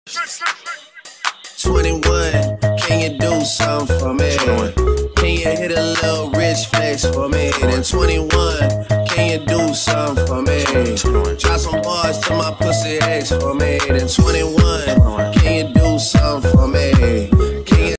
21, can you do something for me? Can you hit a little rich flex for me? Then 21, can you do something for me? Drop some bars to my pussy ex for me. Then 21, can you do something for me?